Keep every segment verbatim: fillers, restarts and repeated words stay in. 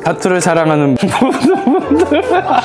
타투를 사랑하는 모든 분들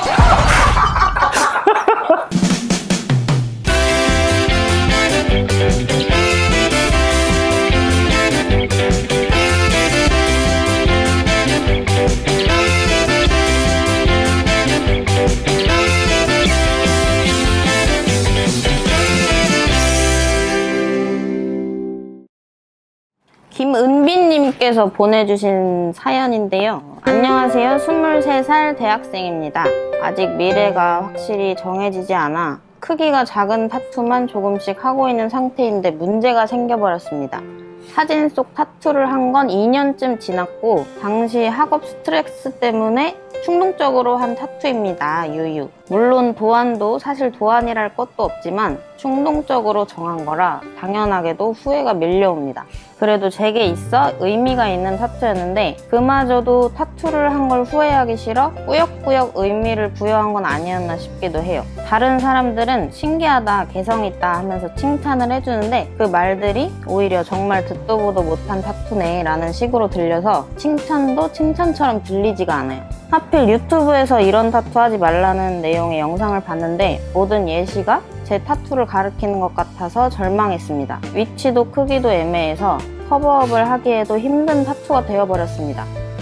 김은빈님께서 보내주신 사연인데요. 안녕하세요. 스물세 살 대학생입니다. 아직 미래가 확실히 정해지지 않아 크기가 작은 타투만 조금씩 하고 있는 상태인데 문제가 생겨버렸습니다. 사진 속 타투를 한 건 이 년쯤 지났고 당시 학업 스트레스 때문에 충동적으로 한 타투입니다. 유유. 물론 도안도 사실 도안이랄 것도 없지만 충동적으로 정한 거라 당연하게도 후회가 밀려옵니다. 그래도 제게 있어 의미가 있는 타투였는데 그마저도 타투를 한 걸 후회하기 싫어 꾸역꾸역 의미를 부여한 건 아니었나 싶기도 해요. 다른 사람들은 신기하다, 개성있다 하면서 칭찬을 해주는데 그 말들이 오히려 정말 듣도 보도 못한 타투네 라는 식으로 들려서 칭찬도 칭찬처럼 들리지가 않아요. 하필 유튜브에서 이런 타투 하지 말라는 내용의 영상을 봤는데 모든 예시가 제 타투를 가리키는 것 같아서 절망했습니다. 위치도 크기도 애매해서 커버업을 하기에도 힘든 타투가 되어버렸습니다.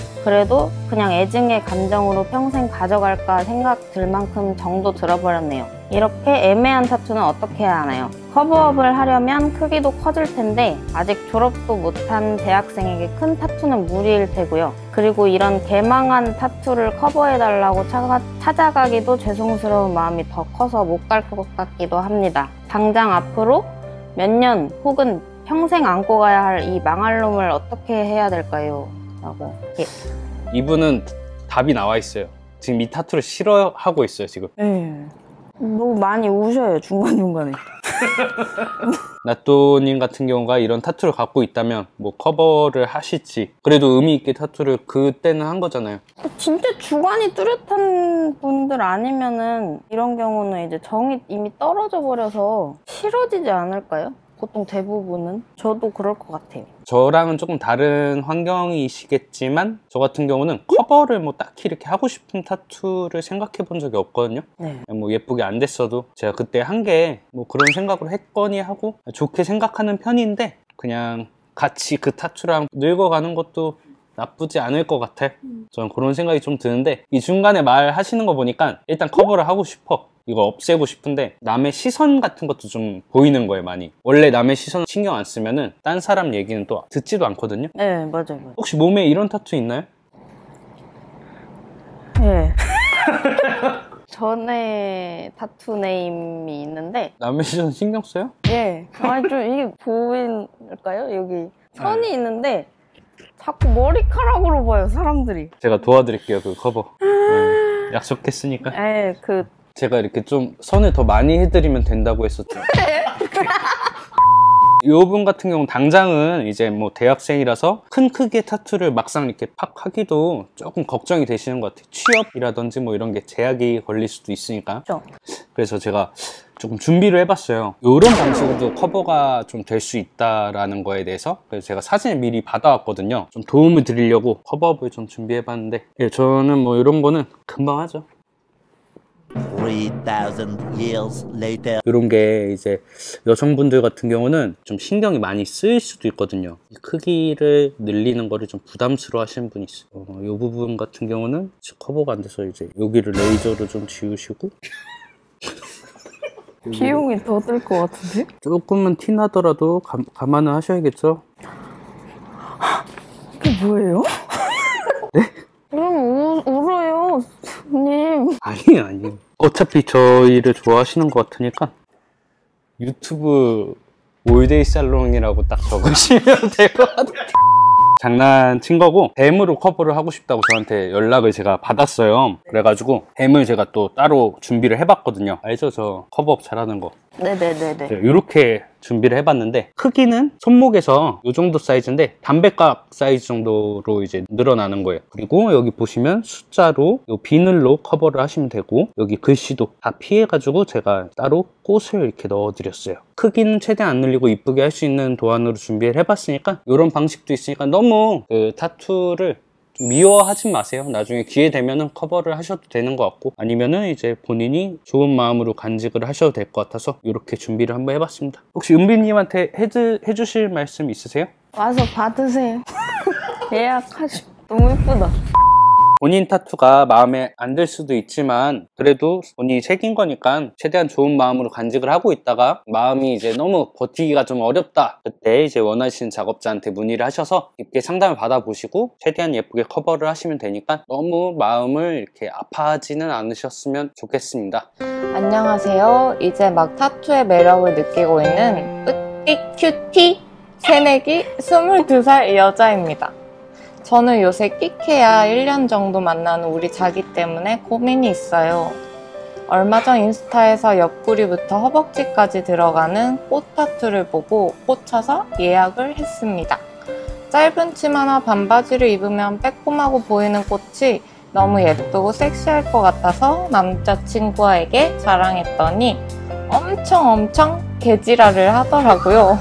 그래도 그냥 애증의 감정으로 평생 가져갈까 생각 들 만큼 정도 들어버렸네요. 이렇게 애매한 타투는 어떻게 해야 하나요? 커버업을 하려면 크기도 커질 텐데 아직 졸업도 못한 대학생에게 큰 타투는 무리일 테고요. 그리고 이런 개망한 타투를 커버해달라고 찾아, 찾아가기도 죄송스러운 마음이 더 커서 못 갈 것 같기도 합니다. 당장 앞으로 몇 년 혹은 평생 안고 가야 할 이 망할 놈을 어떻게 해야 될까요? 라고. 예. 이분은 답이 나와 있어요. 지금 이 타투를 싫어하고 있어요 지금. 네. 너무 많이 우셔요 중간중간에. 나또님 같은 경우가 이런 타투를 갖고 있다면 뭐 커버를 하실지 그래도 의미 있게 타투를 그때는 한 거잖아요. 진짜 주관이 뚜렷한 분들 아니면은 이런 경우는 이제 정이 이미 떨어져 버려서 싫어지지 않을까요? 보통 대부분은. 저도 그럴 것 같아요. 저랑은 조금 다른 환경이시겠지만 저 같은 경우는 커버를 뭐 딱히 이렇게 하고 싶은 타투를 생각해 본 적이 없거든요. 네. 뭐 예쁘게 안 됐어도 제가 그때 한 게 뭐 그런 생각으로 했거니 하고 좋게 생각하는 편인데 그냥 같이 그 타투랑 늙어가는 것도 나쁘지 않을 것 같아. 저는 그런 생각이 좀 드는데 이 중간에 말 하시는 거 보니까 일단 커버를 하고 싶어. 이거 없애고 싶은데 남의 시선 같은 것도 좀 보이는 거예요 많이. 원래 남의 시선 신경 안 쓰면은 딴 사람 얘기는 또 듣지도 않거든요. 네 맞아요, 맞아요. 혹시 몸에 이런 타투 있나요? 네. 전에 타투 네임이 있는데 남의 시선 신경 써요? 예. 아니 좀 이게 보일까요? 여기 선이 네. 있는데 자꾸 머리카락으로 봐요 사람들이. 제가 도와드릴게요 그 커버. 네, 약속했으니까. 네, 그 제가 이렇게 좀 선을 더 많이 해드리면 된다고 했었죠. 이분 같은 경우는 당장은 이제 뭐 대학생이라서 큰 크기의 타투를 막상 이렇게 팍 하기도 조금 걱정이 되시는 것 같아요. 취업이라든지 뭐 이런 게 제약이 걸릴 수도 있으니까. 그렇죠. 그래서 제가 조금 준비를 해봤어요. 이런 방식으로도 커버가 좀 될 수 있다라는 거에 대해서. 그래서 제가 사진을 미리 받아왔거든요. 좀 도움을 드리려고 커버업을 좀 준비해봤는데 예, 저는 뭐 이런 거는 금방 하죠. three thousand years later. 이런 게 이제 여성분들 같은 경우는 좀 신경이 많이 쓰일 수도 있거든요. 이 크기를 늘리는 거를 좀 부담스러워 하시는 분이 있어요. 어, 이 부분 같은 경우는 커버가 안 돼서 이제 여기를 레이저로 좀 지우시고 비용이 더 들 것 같은데? 조금은 티 나더라도 감, 감안을 하셔야겠죠. 그게 뭐예요? 네? 그럼 우, 울어요 님. 아니에요 아니에요. 어차피 저희를 좋아하시는 것 같으니까 유튜브 올데이 살롱이라고 딱 적으시면 될 것 같아요. 장난친 거고 뱀으로 커버를 하고 싶다고 저한테 연락을 제가 받았어요. 그래가지고 뱀을 제가 또 따로 준비를 해봤거든요. 알죠? 저 커버업 잘하는 거. 네네네네. 이렇게 준비를 해봤는데 크기는 손목에서 이 정도 사이즈인데 담배각 사이즈 정도로 이제 늘어나는 거예요. 그리고 여기 보시면 숫자로 이 비늘로 커버를 하시면 되고 여기 글씨도 다 피해가지고 제가 따로 꽃을 이렇게 넣어드렸어요. 크기는 최대한 안 늘리고 이쁘게 할 수 있는 도안으로 준비를 해봤으니까 이런 방식도 있으니까 너무 그 타투를 미워하진 마세요. 나중에 기회 되면은 커버를 하셔도 되는 것 같고, 아니면은 이제 본인이 좋은 마음으로 간직을 하셔도 될 것 같아서 이렇게 준비를 한번 해봤습니다. 혹시 은비님한테 해드, 해주실 말씀 있으세요? 와서 받으세요. 예약하시고. 너무 예쁘다. 본인 타투가 마음에 안 들 수도 있지만 그래도 본인이 새긴 거니까 최대한 좋은 마음으로 간직을 하고 있다가 마음이 이제 너무 버티기가 좀 어렵다, 그때 이제 원하시는 작업자한테 문의를 하셔서 깊게 상담을 받아보시고 최대한 예쁘게 커버를 하시면 되니까 너무 마음을 이렇게 아파하지는 않으셨으면 좋겠습니다. 안녕하세요. 이제 막 타투의 매력을 느끼고 있는 으띠 큐티 새내기 스물두 살 여자입니다. 저는 요새 끼케야 일 년 정도 만나는 우리 자기 때문에 고민이 있어요. 얼마 전 인스타에서 옆구리부터 허벅지까지 들어가는 꽃 타투를 보고 꽂혀서 예약을 했습니다. 짧은 치마나 반바지를 입으면 빼꼼하고 보이는 꽃이 너무 예쁘고 섹시할 것 같아서 남자친구에게 자랑했더니 엄청 엄청 개지랄을 하더라고요.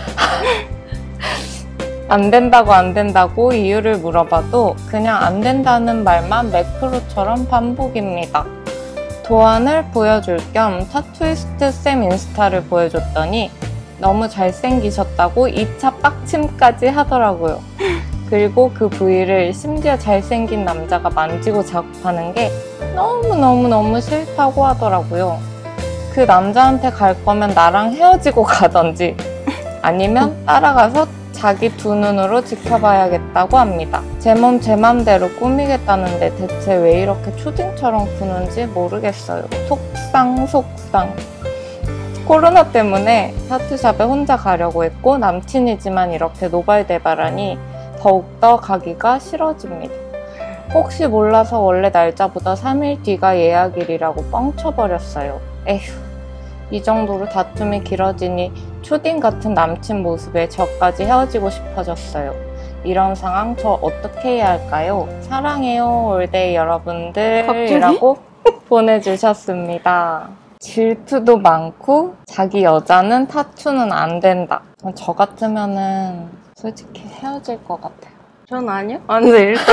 안 된다고 안 된다고 이유를 물어봐도 그냥 안 된다는 말만 매크로처럼 반복입니다. 도안을 보여줄 겸 타투이스트 쌤 인스타를 보여줬더니 너무 잘생기셨다고 이 차 빡침까지 하더라고요. 그리고 그 부위를 심지어 잘생긴 남자가 만지고 작업하는 게 너무너무너무 싫다고 하더라고요. 그 남자한테 갈 거면 나랑 헤어지고 가던지 아니면 따라가서 자기 두 눈으로 지켜봐야겠다고 합니다. 제 몸 제 맘대로 꾸미겠다는데 대체 왜 이렇게 초딩처럼 구는지 모르겠어요. 속상 속상. 코로나 때문에 타투샵에 혼자 가려고 했고 남친이지만 이렇게 노발대발하니 더욱더 가기가 싫어집니다. 혹시 몰라서 원래 날짜보다 삼 일 뒤가 예약일이라고 뻥쳐버렸어요. 에휴, 이 정도로 다툼이 길어지니 초딩 같은 남친 모습에 저까지 헤어지고 싶어졌어요. 이런 상황 저 어떻게 해야 할까요? 사랑해요 올데이 여러분들 갑자기? 이라고 보내주셨습니다. 질투도 많고 자기 여자는 타투는 안 된다. 저 같으면은 솔직히 헤어질 것 같아요. 전 아니요? 아, 근데 일단.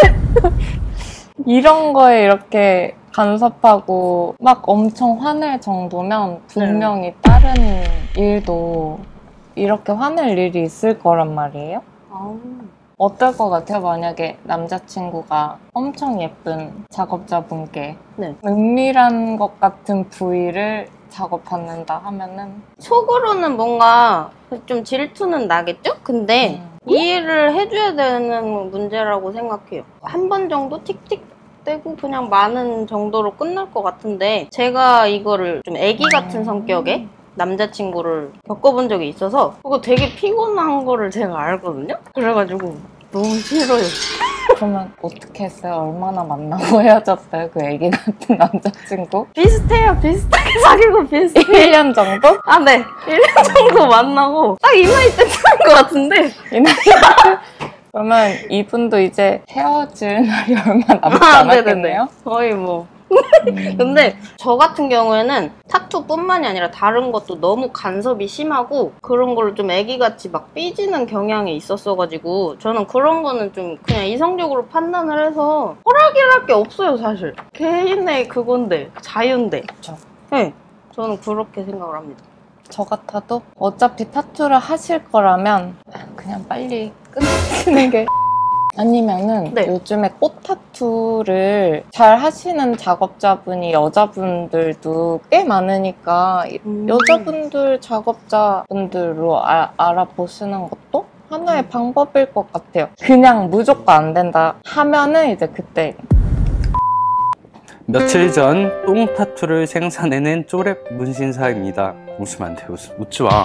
이런 거에 이렇게 간섭하고 막 엄청 화낼 정도면 분명히 다른 일도 이렇게 화낼 일이 있을 거란 말이에요? 아우. 어떨 것 같아요? 만약에 남자친구가 엄청 예쁜 작업자분께 네. 은밀한 것 같은 부위를 작업받는다 하면은 속으로는 뭔가 좀 질투는 나겠죠? 근데 음. 이해를 해줘야 되는 문제라고 생각해요. 한 번 정도 틱틱 떼고 그냥 많은 정도로 끝날 것 같은데 제가 이거를 좀 애기 같은 성격의 남자친구를 겪어본 적이 있어서 그거 되게 피곤한 거를 제가 알거든요? 그래가지고 너무 싫어요. 그러면 어떻게 했어요? 얼마나 만나고 헤어졌어요? 그 애기 같은 남자친구? 비슷해요. 비슷하게 사귀고 비슷해요. 일 년 정도? 아, 네. 일 년 정도 만나고 딱 이 나이 때 사귄 것 같은데 이 나이 그러면 이분도 이제 헤어질 날이 얼마 남지 아, 않았겠네요? 거의 뭐. 음. 근데 저 같은 경우에는 타투뿐만이 아니라 다른 것도 너무 간섭이 심하고 그런 걸로 좀 애기같이 막 삐지는 경향이 있었어가지고 저는 그런 거는 좀 그냥 이성적으로 판단을 해서 허락이랄 게 없어요, 사실. 개인의 그건데, 자유인데. 그쵸. 네, 저는 그렇게 생각을 합니다. 저 같아도 어차피 타투를 하실 거라면 그냥 빨리 끊으시는 게 아니면은 네. 요즘에 꽃 타투를 잘 하시는 작업자분이 여자분들도 꽤 많으니까 음. 여자분들 작업자분들로 아, 알아보시는 것도 하나의 음. 방법일 것 같아요. 그냥 무조건 안 된다 하면은 이제 그때 며칠 전 똥 타투를 생산해낸 쪼랩 문신사입니다. 웃으면 안 돼, 웃, 웃지 마.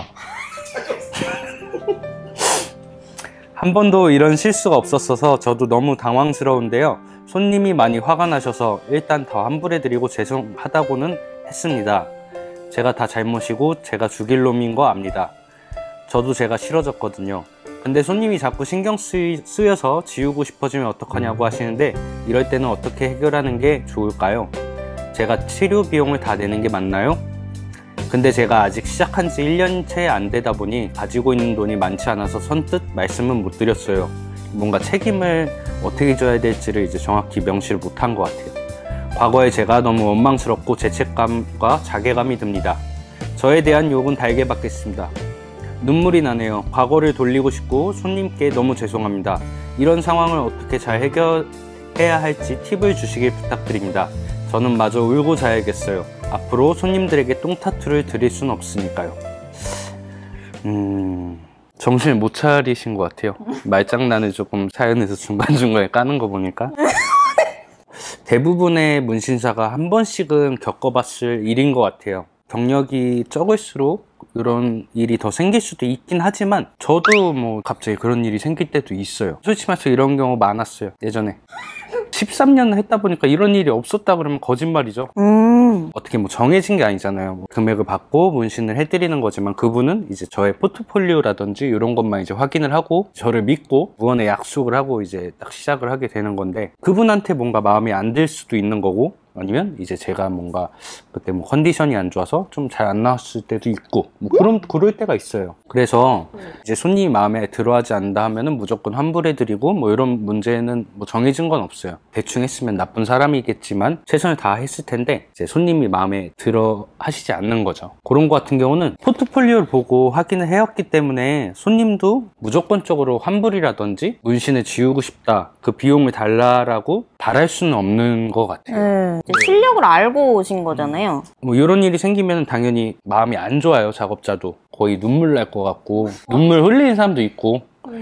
한 번도 이런 실수가 없었어서 저도 너무 당황스러운데요. 손님이 많이 화가 나셔서 일단 더 환불해드리고 죄송하다고는 했습니다. 제가 다 잘못이고 제가 죽일 놈인 거 압니다. 저도 제가 싫어졌거든요. 근데 손님이 자꾸 신경 쓰이, 쓰여서 지우고 싶어지면 어떡하냐고 하시는데 이럴 때는 어떻게 해결하는 게 좋을까요? 제가 치료 비용을 다 내는 게 맞나요? 근데 제가 아직 시작한 지 일 년 채 안 되다 보니 가지고 있는 돈이 많지 않아서 선뜻 말씀은 못 드렸어요. 뭔가 책임을 어떻게 줘야 될지를 이제 정확히 명시를 못한 것 같아요. 과거에 제가 너무 원망스럽고 죄책감과 자괴감이 듭니다. 저에 대한 욕은 달게 받겠습니다. 눈물이 나네요. 과거를 돌리고 싶고 손님께 너무 죄송합니다. 이런 상황을 어떻게 잘 해결해야 할지 팁을 주시길 부탁드립니다. 저는 마저 울고 자야겠어요. 앞으로 손님들에게 똥타투를 드릴 순 없으니까요. 음... 정신을 못 차리신 것 같아요. 말장난을 조금 사연에서 중간중간에 까는 거 보니까. 대부분의 문신사가 한 번씩은 겪어봤을 일인 것 같아요. 경력이 적을수록 이런 일이 더 생길 수도 있긴 하지만 저도 뭐 갑자기 그런 일이 생길 때도 있어요. 솔직히 말해서 이런 경우 많았어요. 예전에 십삼 년을 했다 보니까 이런 일이 없었다 그러면 거짓말이죠. 음. 어떻게 뭐 정해진 게 아니잖아요. 뭐 금액을 받고 문신을 해드리는 거지만 그분은 이제 저의 포트폴리오라든지 이런 것만 이제 확인을 하고 저를 믿고 무언의 약속을 하고 이제 딱 시작을 하게 되는 건데, 그분한테 뭔가 마음이 안 들 수도 있는 거고, 아니면 이제 제가 뭔가 그때 뭐 컨디션이 안 좋아서 좀 잘 안 나왔을 때도 있고 뭐 그런 그럴 때가 있어요. 그래서 이제 손님이 마음에 들어하지 않는다 하면은 무조건 환불해드리고 뭐 이런 문제는 뭐 정해진 건 없어요. 대충 했으면 나쁜 사람이겠지만 최선을 다했을 텐데 이제 손님이 마음에 들어 하시지 않는 거죠. 그런 거 같은 경우는 포트폴리오를 보고 확인을 해왔기 때문에 손님도 무조건적으로 환불이라든지 문신을 지우고 싶다, 그 비용을 달라라고 바랄 수는 없는 것 같아요. 네. 이제 실력을 알고 오신 거잖아요. 뭐 이런 일이 생기면 당연히 마음이 안 좋아요. 작업자도 거의 눈물 날 것 같고 눈물 흘리는 사람도 있고,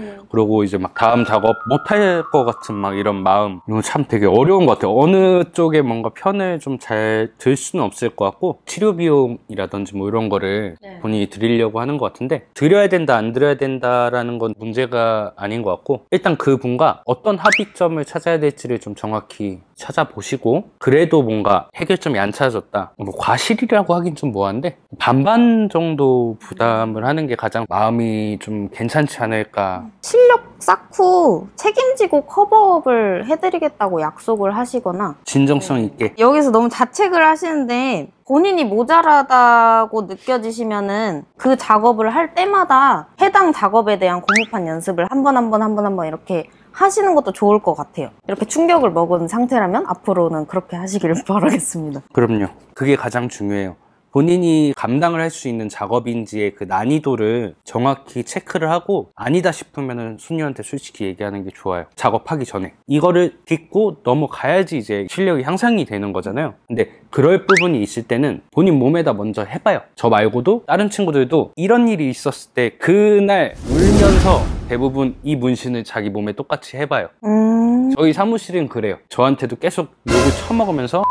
그리고 이제 막 다음 작업 못할 것 같은 막 이런 마음, 이거 참 되게 어려운 것 같아요. 어느 쪽에 뭔가 편을 좀 잘 들 수는 없을 것 같고, 치료 비용이라든지 뭐 이런 거를 네. 본인이 드리려고 하는 것 같은데 드려야 된다 안 드려야 된다라는 건 문제가 아닌 것 같고, 일단 그분과 어떤 합의점을 찾아야 될지를 좀 정확히 찾아보시고, 그래도 뭔가 해결점이 안 찾아졌다, 뭐 과실이라고 하긴 좀 뭐한데 반반 정도 부담을 하는 게 가장 마음이 좀 괜찮지 않을까. 실력 쌓고 책임지고 커버업을 해드리겠다고 약속을 하시거나, 진정성 있게. 여기서 너무 자책을 하시는데 본인이 모자라다고 느껴지시면은 그 작업을 할 때마다 해당 작업에 대한 공무판 연습을 한 번 한 번 한 번 한 번 이렇게 하시는 것도 좋을 것 같아요. 이렇게 충격을 먹은 상태라면 앞으로는 그렇게 하시기를 바라겠습니다. 그럼요. 그게 가장 중요해요. 본인이 감당을 할 수 있는 작업인지의 그 난이도를 정확히 체크를 하고, 아니다 싶으면은 손님한테 솔직히 얘기하는 게 좋아요. 작업하기 전에. 이거를 딛고 넘어가야지 이제 실력이 향상이 되는 거잖아요. 근데 그럴 부분이 있을 때는 본인 몸에다 먼저 해봐요. 저 말고도 다른 친구들도 이런 일이 있었을 때 그날 울면서 대부분 이 문신을 자기 몸에 똑같이 해봐요. 음... 저희 사무실은 그래요. 저한테도 계속 욕을 쳐먹으면서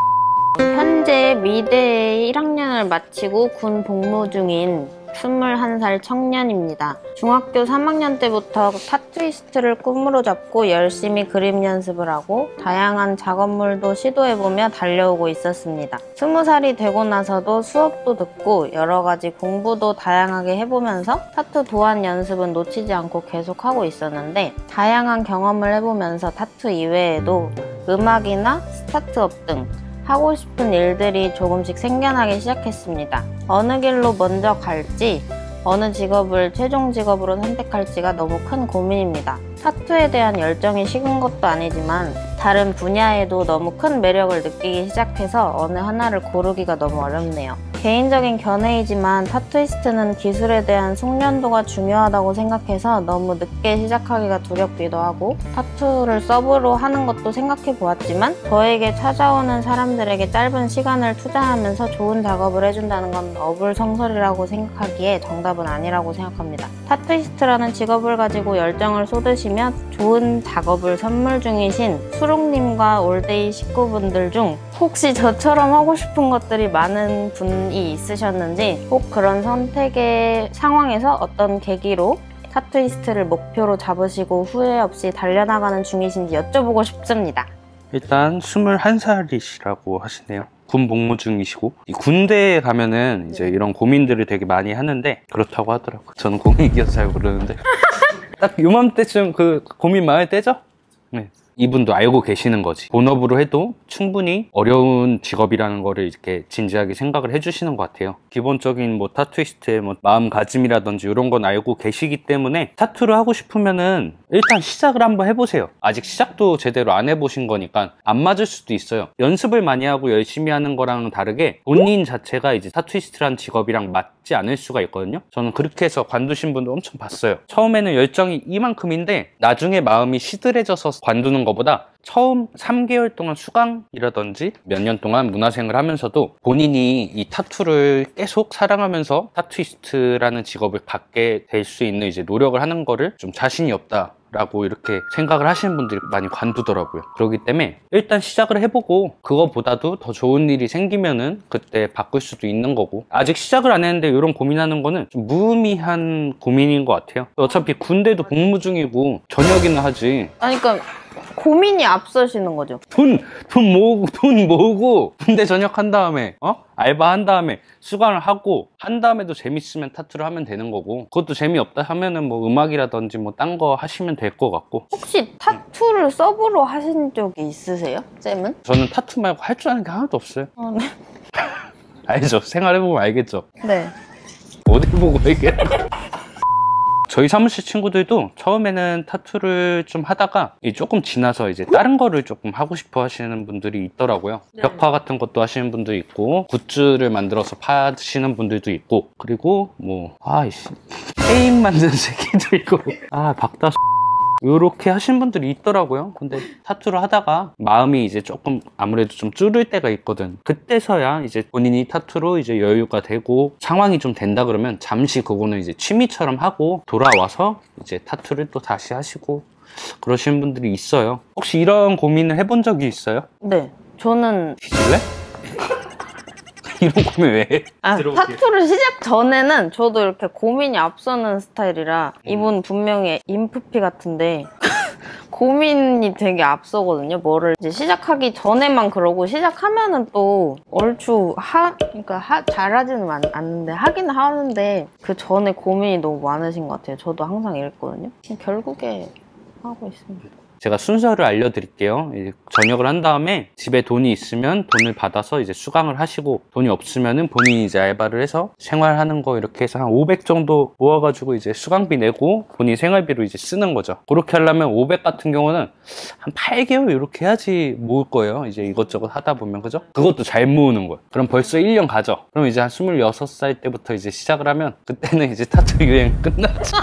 현재 미대 일 학년을 마치고 군 복무 중인 스물한 살 청년입니다. 중학교 삼 학년 때부터 타투이스트를 꿈으로 잡고 열심히 그림 연습을 하고 다양한 작업물도 시도해보며 달려오고 있었습니다. 스무 살이 되고 나서도 수업도 듣고 여러 가지 공부도 다양하게 해보면서 타투 도안 연습은 놓치지 않고 계속하고 있었는데, 다양한 경험을 해보면서 타투 이외에도 음악이나 스타트업 등 하고 싶은 일들이 조금씩 생겨나기 시작했습니다. 어느 길로 먼저 갈지, 어느 직업을 최종 직업으로 선택할지가 너무 큰 고민입니다. 타투에 대한 열정이 식은 것도 아니지만 다른 분야에도 너무 큰 매력을 느끼기 시작해서 어느 하나를 고르기가 너무 어렵네요. 개인적인 견해이지만 타투이스트는 기술에 대한 숙련도가 중요하다고 생각해서 너무 늦게 시작하기가 두렵기도 하고, 타투를 서브로 하는 것도 생각해 보았지만 저에게 찾아오는 사람들에게 짧은 시간을 투자하면서 좋은 작업을 해준다는 건 어불성설이라고 생각하기에 정답은 아니라고 생각합니다. 타투이스트라는 직업을 가지고 열정을 쏟으시며 좋은 작업을 선물 중이신 수롱님과 올데이 식구분들 중 혹시 저처럼 하고 싶은 것들이 많은 분이 있으셨는지, 꼭 그런 선택의 상황에서 어떤 계기로 타투이스트를 목표로 잡으시고 후회 없이 달려나가는 중이신지 여쭤보고 싶습니다. 일단 스물한 살이시라고 하시네요. 군 복무 중이시고, 이 군대에 가면은 이제 이런 고민들을 되게 많이 하는데 그렇다고 하더라고요. 저는 공익이어서 잘 모르는데 딱 요맘때쯤 그 고민 많을 때죠? 네. 이분도 알고 계시는 거지. 본업으로 해도 충분히 어려운 직업이라는 거를 이렇게 진지하게 생각을 해주시는 것 같아요. 기본적인 뭐 타투이스트의 뭐 마음가짐이라든지 이런 건 알고 계시기 때문에 타투를 하고 싶으면은 일단 시작을 한번 해보세요. 아직 시작도 제대로 안 해보신 거니까 안 맞을 수도 있어요. 연습을 많이 하고 열심히 하는 거랑 다르게 본인 자체가 이제 타투이스트란 직업이랑 맞지 않을 수가 있거든요. 저는 그렇게 해서 관두신 분도 엄청 봤어요. 처음에는 열정이 이만큼인데 나중에 마음이 시들해져서 관두는 것보다 처음 삼 개월 동안 수강이라든지 몇 년 동안 문화생을 하면서도 본인이 이 타투를 계속 사랑하면서 타투이스트라는 직업을 갖게 될 수 있는 이제 노력을 하는 거를 좀 자신이 없다 라고 이렇게 생각을 하시는 분들이 많이 관두더라고요. 그렇기 때문에 일단 시작을 해보고 그거보다도 더 좋은 일이 생기면은 그때 바꿀 수도 있는 거고, 아직 시작을 안 했는데 이런 고민하는 거는 좀 무의미한 고민인 것 같아요. 어차피 군대도 복무 중이고 저녁이나 하지. 아니 그러니까 고민이 앞서시는 거죠. 돈, 돈 모으고, 돈 모으고, 군대 전역한 다음에, 어? 알바한 다음에, 수강을 하고, 한 다음에도 재밌으면 타투를 하면 되는 거고, 그것도 재미없다 하면은 뭐 음악이라든지 뭐 딴 거 하시면 될 것 같고. 혹시 타투를 서브로 하신 적이 있으세요? 쌤은? 저는 타투 말고 할 줄 아는 게 하나도 없어요. 아, 네. 알죠? 생활해보면 알겠죠? 네. 어딜 보고 얘기하는 저희 사무실 친구들도 처음에는 타투를 좀 하다가 조금 지나서 이제 다른 거를 조금 하고 싶어 하시는 분들이 있더라고요. 네. 벽화 같은 것도 하시는 분도 있고, 굿즈를 만들어서 파시는 분들도 있고, 그리고 뭐 아이씨 게임 만드는 새끼도 있고, 아 박다수 요렇게 하시는 분들이 있더라고요. 근데 타투를 하다가 마음이 이제 조금 아무래도 좀 줄을 때가 있거든. 그때서야 이제 본인이 타투로 이제 여유가 되고 상황이 좀 된다 그러면 잠시 그거는 이제 취미처럼 하고 돌아와서 이제 타투를 또 다시 하시고 그러시는 분들이 있어요. 혹시 이런 고민을 해본 적이 있어요? 네. 저는 뒤질래? 이런 고민 왜 해? 아, 들어볼게요. 타투를 시작 전에는 저도 이렇게 고민이 앞서는 스타일이라 이분 분명히 인프피 같은데 고민이 되게 앞서거든요. 뭐를 이제 시작하기 전에만 그러고 시작하면은 또 얼추 하 그러니까 하, 잘하지는 않, 않는데 하긴 하는데 그 전에 고민이 너무 많으신 것 같아요. 저도 항상 이랬거든요. 결국에 하고 있습니다. 제가 순서를 알려드릴게요. 이제 전역을 한 다음에 집에 돈이 있으면 돈을 받아서 이제 수강을 하시고, 돈이 없으면은 본인이 이제 알바를 해서 생활하는 거 이렇게 해서 한 오백 정도 모아가지고 이제 수강비 내고 본인 생활비로 이제 쓰는 거죠. 그렇게 하려면 오백 같은 경우는 한 팔 개월 이렇게 해야지 모을 거예요. 이제 이것저것 하다 보면, 그죠? 그것도 잘 모으는 거예요. 그럼 벌써 일 년 가죠. 그럼 이제 한 스물여섯 살 때부터 이제 시작을 하면 그때는 이제 타투 유행 끝났죠.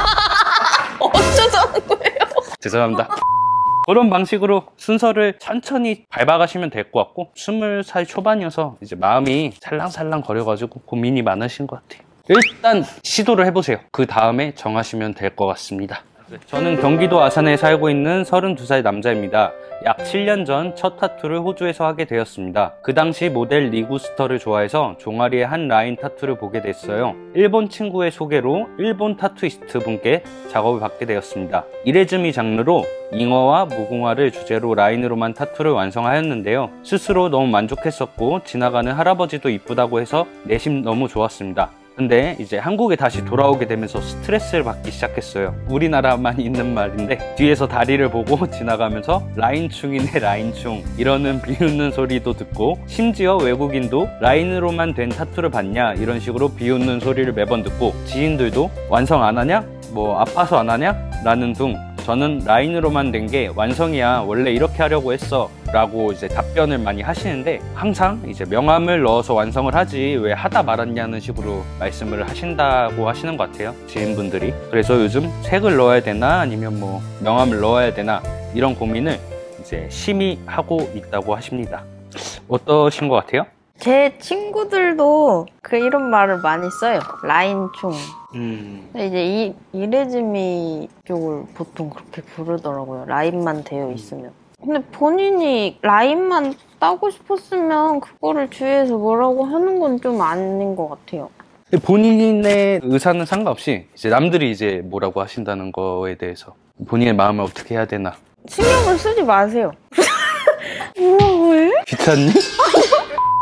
어쩌자는 거예요? 죄송합니다. 그런 방식으로 순서를 천천히 밟아가시면 될 것 같고, 스물 살 초반이어서 이제 마음이 살랑살랑 거려가지고 고민이 많으신 것 같아요. 일단 시도를 해보세요. 그 다음에 정하시면 될 것 같습니다. 저는 경기도 아산에 살고 있는 서른두 살 남자입니다. 약 칠 년 전 첫 타투를 호주에서 하게 되었습니다. 그 당시 모델 리구스터를 좋아해서 종아리에 한 라인 타투를 보게 됐어요. 일본 친구의 소개로 일본 타투이스트 분께 작업을 받게 되었습니다. 이레즈미 장르로 잉어와 무궁화를 주제로 라인으로만 타투를 완성하였는데요. 스스로 너무 만족했었고 지나가는 할아버지도 이쁘다고 해서 내심 너무 좋았습니다. 근데 이제 한국에 다시 돌아오게 되면서 스트레스를 받기 시작했어요. 우리나라만 있는 말인데 뒤에서 다리를 보고 지나가면서 라인충이네 라인충 이러는 비웃는 소리도 듣고, 심지어 외국인도 라인으로만 된 타투를 봤냐 이런 식으로 비웃는 소리를 매번 듣고, 지인들도 완성 안 하냐? 뭐 아파서 안 하냐? 라는 둥 저는 라인으로만 된 게 완성이야, 원래 이렇게 하려고 했어 라고 이제 답변을 많이 하시는데, 항상 이제 명암을 넣어서 완성을 하지 왜 하다 말았냐는 식으로 말씀을 하신다고 하시는 것 같아요, 지인분들이. 그래서 요즘 색을 넣어야 되나 아니면 뭐 명암을 넣어야 되나 이런 고민을 이제 심히 하고 있다고 하십니다. 어떠신 것 같아요? 제 친구들도 그 이런 말을 많이 써요. 라인충. 음... 이제 이, 이레즈미 쪽을 보통 그렇게 부르더라고요. 라인만 되어 있으면. 근데 본인이 라인만 따고 싶었으면 그거를 주위에서 뭐라고 하는 건 좀 아닌 것 같아요. 본인의 의사는 상관없이 이제 남들이 이제 뭐라고 하신다는 거에 대해서 본인의 마음을 어떻게 해야 되나 신경을 쓰지 마세요. 뭐라고 해? 귀찮니?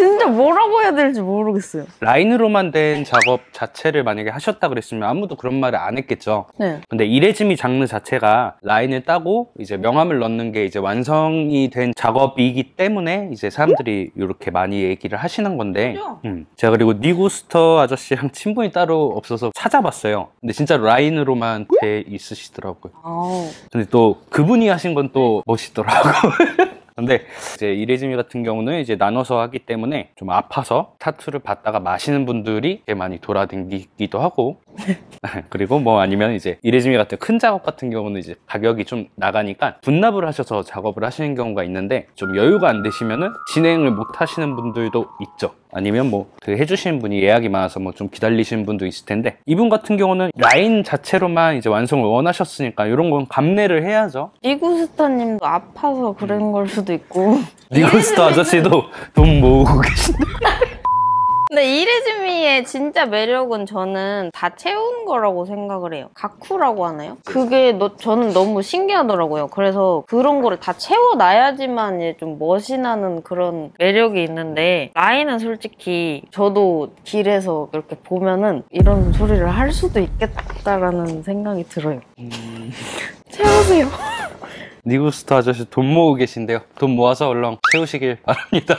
진짜 뭐라고 해야 될지 모르겠어요. 라인으로만 된 작업 자체를 만약에 하셨다 그랬으면 아무도 그런 말을 안 했겠죠. 네. 근데 이레즈미 장르 자체가 라인을 따고 이제 명암을 넣는 게 이제 완성이 된 작업이기 때문에 이제 사람들이 이렇게 많이 얘기를 하시는 건데, 음. 제가 그리고 니구스터 아저씨랑 친분이 따로 없어서 찾아봤어요. 근데 진짜 라인으로만 돼 있으시더라고요. 아우. 근데 또 그분이 하신 건 또 멋있더라고요. 근데 이제 이레즈미 같은 경우는 이제 나눠서 하기 때문에 좀 아파서 타투를 받다가 마시는 분들이 꽤 많이 돌아다니기도 하고 그리고 뭐 아니면 이제 이레즈미 같은 큰 작업 같은 경우는 이제 가격이 좀 나가니까 분납을 하셔서 작업을 하시는 경우가 있는데, 좀 여유가 안 되시면은 진행을 못 하시는 분들도 있죠. 아니면 뭐 그 해주시는 분이 예약이 많아서 뭐 좀 기다리시는 분도 있을 텐데, 이분 같은 경우는 라인 자체로만 이제 완성을 원하셨으니까 이런 건 감내를 해야죠. 니구스터님도 아파서 그런 걸 수도 있고. 니구스터 아저씨도 돈 모으고 계신데. 근데 이레즈미의 진짜 매력은 저는 다 채운 거라고 생각을 해요. 가쿠라고 하나요? 그게 너, 저는 너무 신기하더라고요. 그래서 그런 거를 다 채워놔야지만 이제 좀 멋이 나는 그런 매력이 있는데, 라인은 솔직히 저도 길에서 이렇게 보면은 이런 소리를 할 수도 있겠다라는 생각이 들어요. 음... 채우세요. 니구스터 아저씨 돈 모으고 계신데요. 돈 모아서 얼른 채우시길 바랍니다.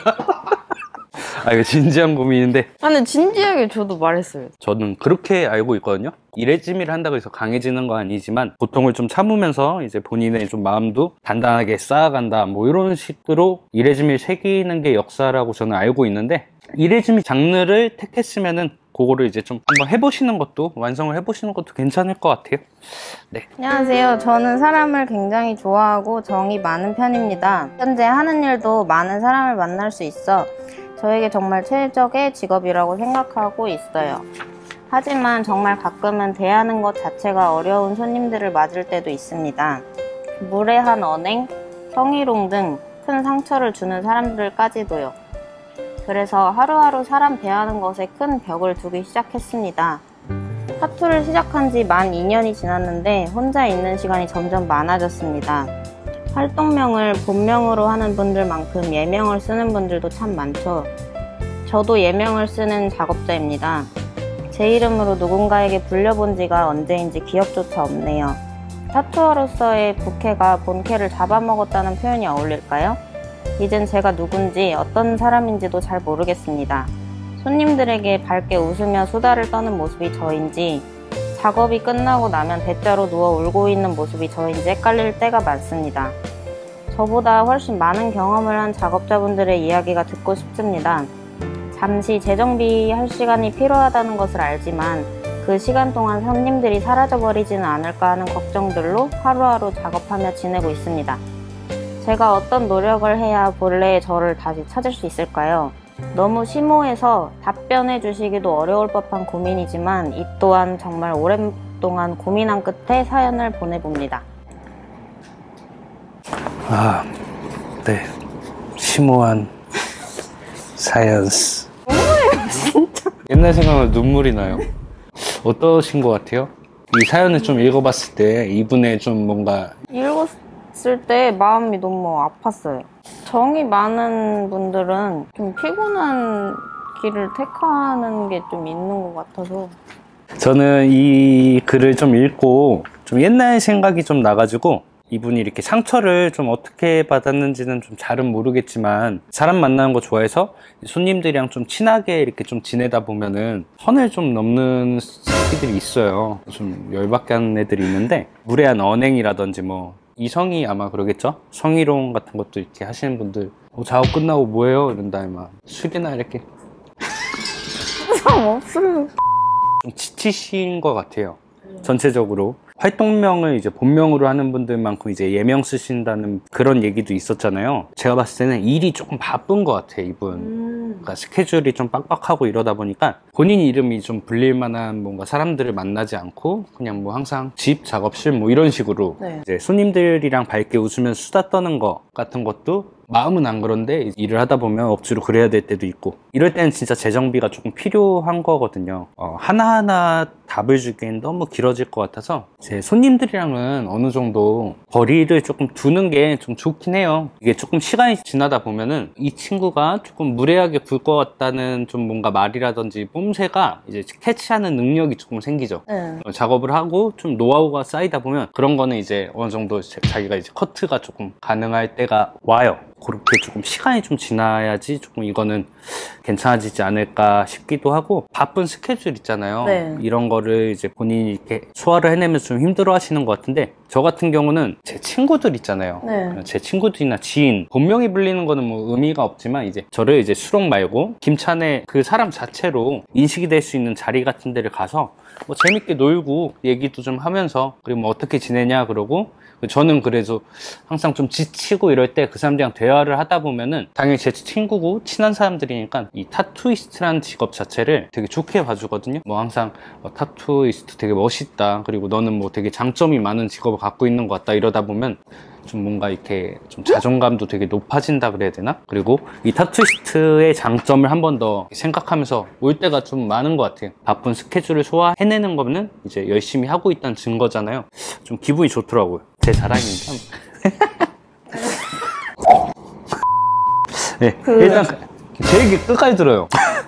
아, 이거 진지한 고민인데. 아, 근데 진지하게 저도 말했어요. 저는 그렇게 알고 있거든요. 이레즈미를 한다고 해서 강해지는 건 아니지만, 고통을 좀 참으면서 이제 본인의 좀 마음도 단단하게 쌓아간다, 뭐 이런 식으로 이레즈미를 새기는 게 역사라고 저는 알고 있는데, 이레즈미 장르를 택했으면은 그거를 이제 좀 한번 해보시는 것도, 완성을 해보시는 것도 괜찮을 것 같아요. 네. 안녕하세요. 저는 사람을 굉장히 좋아하고 정이 많은 편입니다. 현재 하는 일도 많은 사람을 만날 수 있어 저에게 정말 최적의 직업이라고 생각하고 있어요. 하지만 정말 가끔은 대하는 것 자체가 어려운 손님들을 맞을 때도 있습니다. 무례한 언행, 성희롱 등 큰 상처를 주는 사람들까지도요. 그래서 하루하루 사람 대하는 것에 큰 벽을 두기 시작했습니다. 타투를 시작한 지 만 이 년이 지났는데 혼자 있는 시간이 점점 많아졌습니다. 활동명을 본명으로 하는 분들만큼 예명을 쓰는 분들도 참 많죠. 저도 예명을 쓰는 작업자입니다. 제 이름으로 누군가에게 불려본 지가 언제인지 기억조차 없네요. 타투어로서의 부캐가 본캐를 잡아먹었다는 표현이 어울릴까요? 이젠 제가 누군지 어떤 사람인지도 잘 모르겠습니다. 손님들에게 밝게 웃으며 수다를 떠는 모습이 저인지, 작업이 끝나고 나면 대자로 누워 울고 있는 모습이 저인지 헷갈릴 때가 많습니다. 저보다 훨씬 많은 경험을 한 작업자분들의 이야기가 듣고 싶습니다. 잠시 재정비할 시간이 필요하다는 것을 알지만 그 시간 동안 손님들이 사라져버리지는 않을까 하는 걱정들로 하루하루 작업하며 지내고 있습니다. 제가 어떤 노력을 해야 본래의 저를 다시 찾을 수 있을까요? 너무 심오해서 답변해 주시기도 어려울 법한 고민이지만 이 또한 정말 오랫동안 고민한 끝에 사연을 보내봅니다. 아, 네. 심오한 사연스. 뭐예요, 진짜? 옛날 생각하면 눈물이 나요. 어떠신 것 같아요? 이 사연을 좀 읽어봤을 때 이분의 좀 뭔가 읽었을 때 마음이 너무 아팠어요. 정이 많은 분들은 좀 피곤한 길을 택하는 게 좀 있는 것 같아서. 저는 이 글을 좀 읽고 좀 옛날 생각이 좀 나가지고, 이분이 이렇게 상처를 좀 어떻게 받았는지는 좀 잘은 모르겠지만, 사람 만나는 거 좋아해서 손님들이랑 좀 친하게 이렇게 좀 지내다 보면은 선을 좀 넘는 새끼들이 있어요. 좀 열받게 하는 애들이 있는데, 무례한 언행이라든지 뭐 이성이 아마 그러겠죠? 성희롱 같은 것도 이렇게 하시는 분들, 어, 작업 끝나고 뭐해요? 이런 다음에 막 술이나 이렇게 상 없어요. 좀 지치신 것 같아요. 전체적으로 활동명을 이제 본명으로 하는 분들만큼 이제 예명 쓰신다는 그런 얘기도 있었잖아요. 제가 봤을 때는 일이 조금 바쁜 것 같아요, 이분. 음. 그러니까 스케줄이 좀 빡빡하고 이러다 보니까 본인 이름이 좀 불릴 만한 뭔가 사람들을 만나지 않고 그냥 뭐 항상 집, 작업실 뭐 이런 식으로 네. 이제 손님들이랑 밝게 웃으면서 수다 떠는 거 같은 것도 마음은 안 그런데 일을 하다 보면 억지로 그래야 될 때도 있고 이럴 때는 진짜 재정비가 조금 필요한 거거든요. 어, 하나하나 답을 주기엔 너무 길어질 것 같아서 제 손님들이랑은 어느 정도 거리를 조금 두는 게 좀 좋긴 해요. 이게 조금 시간이 지나다 보면은 이 친구가 조금 무례하게 굴 것 같다는 좀 뭔가 말이라든지 뽐새가 이제 캐치하는 능력이 조금 생기죠. 네. 어, 작업을 하고 좀 노하우가 쌓이다 보면 그런 거는 이제 어느 정도 자기가 이제 커트가 조금 가능할 때가 와요. 그렇게 조금 시간이 좀 지나야지 조금 이거는 괜찮아지지 않을까 싶기도 하고 바쁜 스케줄 있잖아요. 네. 이런 거를 이제 본인이 이렇게 소화를 해내면서 좀 힘들어 하시는 것 같은데 저 같은 경우는 제 친구들 있잖아요. 네. 제 친구들이나 지인 본명이 불리는 거는 뭐 의미가 없지만 이제 저를 이제 수록 말고 김찬의 그 사람 자체로 인식이 될 수 있는 자리 같은 데를 가서 뭐 재밌게 놀고 얘기도 좀 하면서 그리고 뭐 어떻게 지내냐 그러고 저는 그래서 항상 좀 지치고 이럴 때 그 사람들이랑 대화를 하다 보면은 당연히 제 친구고 친한 사람들이니까 이 타투이스트라는 직업 자체를 되게 좋게 봐주거든요. 뭐 항상 어, 타투이스트 되게 멋있다. 그리고 너는 뭐 되게 장점이 많은 직업을 갖고 있는 것 같다. 이러다 보면 좀 뭔가 이렇게 좀 자존감도 되게 높아진다 그래야 되나? 그리고 이 타투이스트의 장점을 한 번 더 생각하면서 올 때가 좀 많은 것 같아요. 바쁜 스케줄을 소화해내는 거는 이제 열심히 하고 있다는 증거잖아요. 좀 기분이 좋더라고요. 제 자랑입니다. 네, 그... 일단 제 얘기 끝까지 들어요.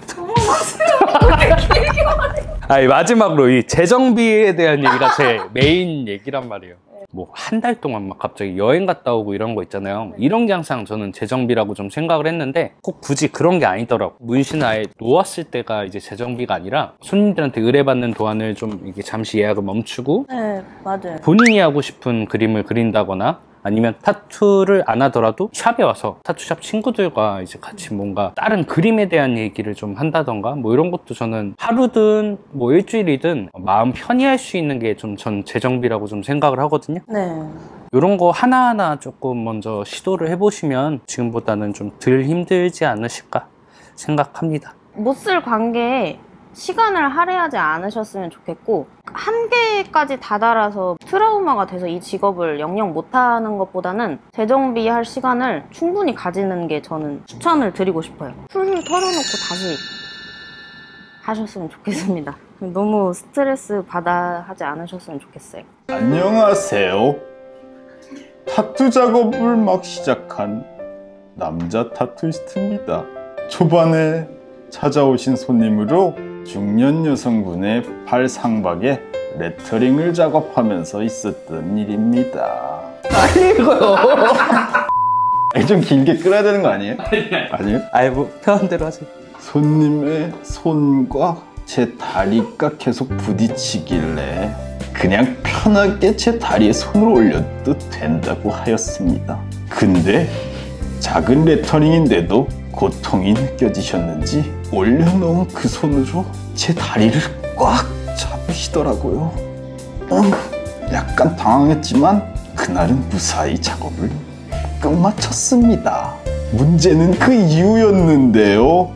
아니, 마지막으로 이 재정비에 대한 얘기가 제 메인 얘기란 말이에요. 뭐 한 달 동안 막 갑자기 여행 갔다 오고 이런 거 있잖아요. 이런 게 항상 저는 재정비라고 좀 생각을 했는데 꼭 굳이 그런 게 아니더라고. 문신을 아예 놓았을 때가 이제 재정비가 아니라 손님들한테 의뢰받는 도안을 좀 이게 잠시 예약을 멈추고 네, 맞아요. 본인이 하고 싶은 그림을 그린다거나 아니면 타투를 안 하더라도 샵에 와서 타투샵 친구들과 이제 같이 뭔가 다른 그림에 대한 얘기를 좀 한다던가 뭐 이런 것도 저는 하루든 뭐 일주일이든 마음 편히 할 수 있는 게 좀 전 재정비라고 좀 생각을 하거든요. 네. 이런 거 하나하나 조금 먼저 시도를 해보시면 지금보다는 좀 덜 힘들지 않으실까 생각합니다. 못 쓸 관계에 시간을 할애하지 않으셨으면 좋겠고 한계까지 다다라서 트라우마가 돼서 이 직업을 영영 못하는 것보다는 재정비할 시간을 충분히 가지는 게 저는 추천을 드리고 싶어요. 훌훌 털어놓고 다시 하셨으면 좋겠습니다. 너무 스트레스 받아 하지 않으셨으면 좋겠어요. 안녕하세요. 타투 작업을 막 시작한 남자 타투이스트입니다. 초반에 찾아오신 손님으로 중년 여성분의 팔 상박에 레터링을 작업하면서 있었던 일입니다. 빨리 읽어요. 아니, 좀 길게 끌어야 되는 거 아니에요? 아니요? 아니 뭐 편한대로 하세요. 손님의 손과 제 다리가 계속 부딪히길래 그냥 편하게 제 다리에 손을 올려도 된다고 하였습니다. 근데 작은 레터링인데도 고통이 느껴지셨는지 올려놓은 그 손으로 제 다리를 꽉 잡으시더라고요. 음, 약간 당황했지만 그날은 무사히 작업을 끝마쳤습니다. 문제는 그 이유였는데요.